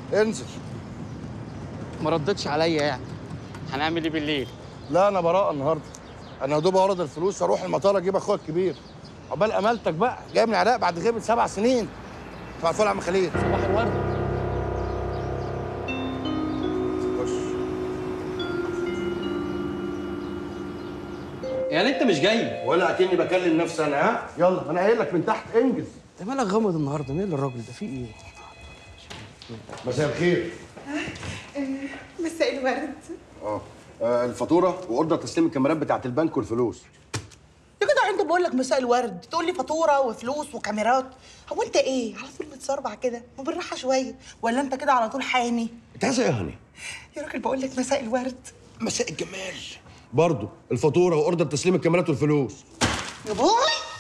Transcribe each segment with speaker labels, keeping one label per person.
Speaker 1: انزل.
Speaker 2: ما ردتش عليا يعني. هنعمل ايه بالليل؟
Speaker 1: لا انا براءه النهارده. انا يا دوب اورد الفلوس اروح المطار اجيب اخويا الكبير. عقبال امالتك بقى، جاي من العراق بعد غيبه 7 سنين. صباح الفل يا عم خليل.
Speaker 2: صباح الورد.
Speaker 1: خش.
Speaker 2: يعني انت مش جاي؟
Speaker 1: ولا اكني بكلم نفسي انا. ها يلا انا قايل لك من تحت انجز.
Speaker 2: انت مالك غامض النهارده؟ مين الراجل ده؟ في ايه؟
Speaker 1: مساء الخير.
Speaker 3: مساء الورد.
Speaker 1: الفاتوره واوردر تسليم الكاميرات بتاعت البنك والفلوس.
Speaker 3: يا جدع انت بقول لك مساء الورد تقول لي فاتوره وفلوس وكاميرات. هو انت ايه على طول متصربع كده؟ ما بالراحه شويه، ولا انت كده على طول حامي؟
Speaker 1: انت عايزه ايه يا هاني؟
Speaker 3: يا راجل بقول لك مساء الورد.
Speaker 1: مساء الجمال. برضه الفاتوره واوردر تسليم الكاميرات والفلوس.
Speaker 3: يا بوي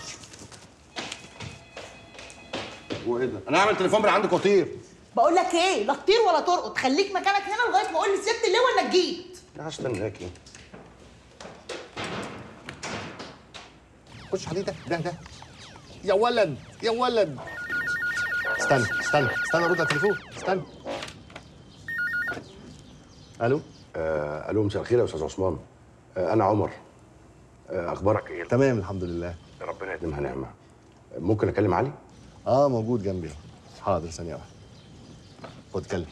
Speaker 1: وايه ده؟ انا هعمل تليفون من عندك وطير.
Speaker 3: بقول لك ايه، لا تطير ولا ترقد، خليك مكانك هنا لغايه ما اقول لسياده اللواء انك جيت.
Speaker 1: لا هستناكي. خش عليه ده يا ولد يا ولد. استنى رد على التليفون. استنى. الو. الو مساء الخير يا استاذ عثمان. انا عمر. اخبارك ايه؟
Speaker 4: تمام الحمد لله.
Speaker 1: ربنا يديمها نعمه. ممكن اكلم علي؟
Speaker 4: موجود جنبي. حاضر ثانيه واحده. خد كلم.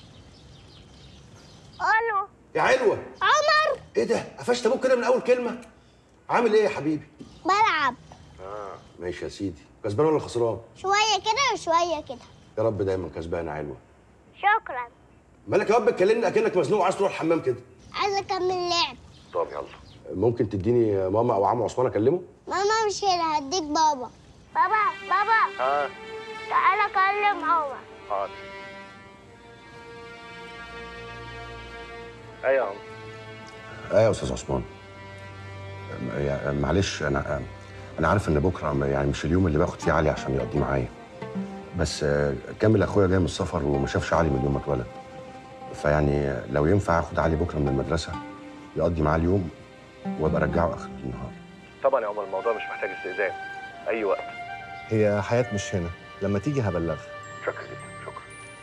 Speaker 5: الو
Speaker 1: يا علوه.
Speaker 5: عمر.
Speaker 1: ايه ده؟ قفشت ابوك كده من اول كلمه. عامل ايه يا حبيبي؟
Speaker 5: بلعب.
Speaker 1: ماشي يا سيدي. كسبان ولا خسران؟
Speaker 5: شويه كده وشويه كده.
Speaker 1: يا رب دايما كسبان يا علوه.
Speaker 5: شكرا.
Speaker 1: مالك يا رب بتكلمني اكنك مزنوق وعايز تروح الحمام كده.
Speaker 5: عايزه اكمل لعب.
Speaker 1: طب يلا. ممكن تديني ماما او عمو عثمان اكلمه؟
Speaker 5: ماما مش هنا، هديك بابا. بابا تعالى كلم عمر.
Speaker 1: حاضر. ايوه يا عمر. ايوه يا استاذ عثمان. معلش انا عارف ان بكره يعني مش اليوم اللي باخد فيه علي عشان يقضيه معايا. بس كامل اخويا جاي من السفر وما شافش علي من يوم ما اتولد. فيعني لو ينفع اخد علي بكره من المدرسه يقضي معاه اليوم وابقى ارجعه اخر النهار.
Speaker 6: طبعا يا عمر، الموضوع مش محتاج استئذان. اي وقت.
Speaker 4: هي حياة مش هنا، لما تيجي هبلغها.
Speaker 6: شكرا جدا. شكرا.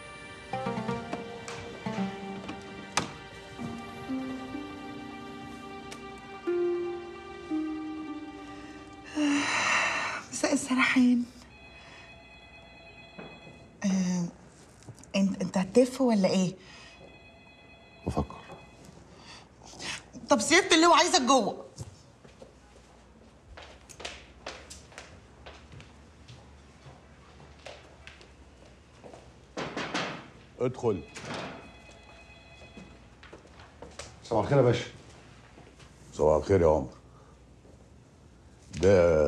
Speaker 3: مساء السرحان. انت هتف ولا ايه؟
Speaker 1: بفكر.
Speaker 3: طب سيادة اللواء عايزك جوه.
Speaker 1: ادخل. صباح الخير يا باشا.
Speaker 7: صباح الخير يا عمر. ده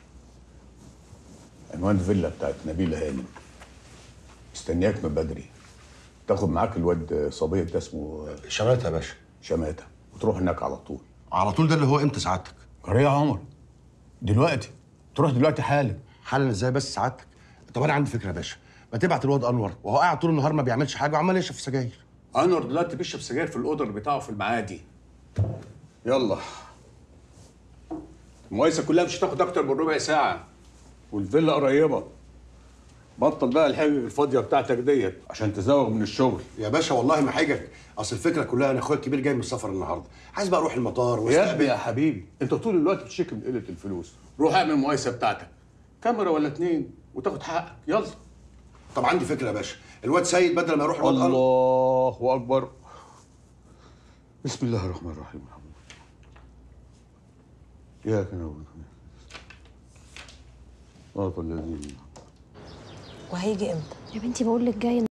Speaker 7: عنوان الفيلا بتاعت نبيلة هانم. مستنياك من بدري. تاخد معاك الواد صبيه ده اسمه
Speaker 1: شماتة يا باشا.
Speaker 7: شماتة، وتروح هناك على طول.
Speaker 1: على طول ده اللي هو امتى سعادتك؟
Speaker 7: قريه يا عمر. دلوقتي تروح دلوقتي حالا.
Speaker 1: حالا ازاي بس سعادتك؟ طب انا عندي فكره يا باشا. ما تبعت الواد انور وهو قاعد طول النهار ما بيعملش حاجه وعمال يشرب سجاير.
Speaker 7: انور دلوقتي بيشرب سجاير في الاوضه بتاعه في المعادي. يلا. المقايسه كلها مش هتاخد اكتر من ربع ساعه، والفيلا قريبه. بطل بقى الحجج الفاضيه بتاعتك ديت عشان تزوغ من الشغل.
Speaker 1: يا باشا والله ما حجج. اصل الفكره كلها انا اخويا الكبير جاي من السفر النهارده، عايز بقى اروح المطار
Speaker 7: يا يا حبيبي، انت طول الوقت بتشتكي من قله الفلوس. روح اعمل المقايسه بتاعتك، كاميرا ولا اتنين وتاخد حقك. يلا.
Speaker 1: طب عندي فكره يا باشا. الواد سيد بدل ما يروح
Speaker 7: الله اكبر. بسم الله الرحمن الرحيم. اياك نعبد صراط الذين.
Speaker 8: وهيجي امتى؟
Speaker 9: يا بنتي بقول لك جاي